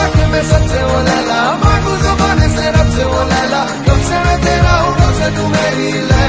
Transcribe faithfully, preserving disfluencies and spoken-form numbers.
आंखें में सच्चे वो लैला, मांगू ज़ुबान से रब से वो लैला, कब से मैं तेरा हूँ कब से तू मेरी लैला।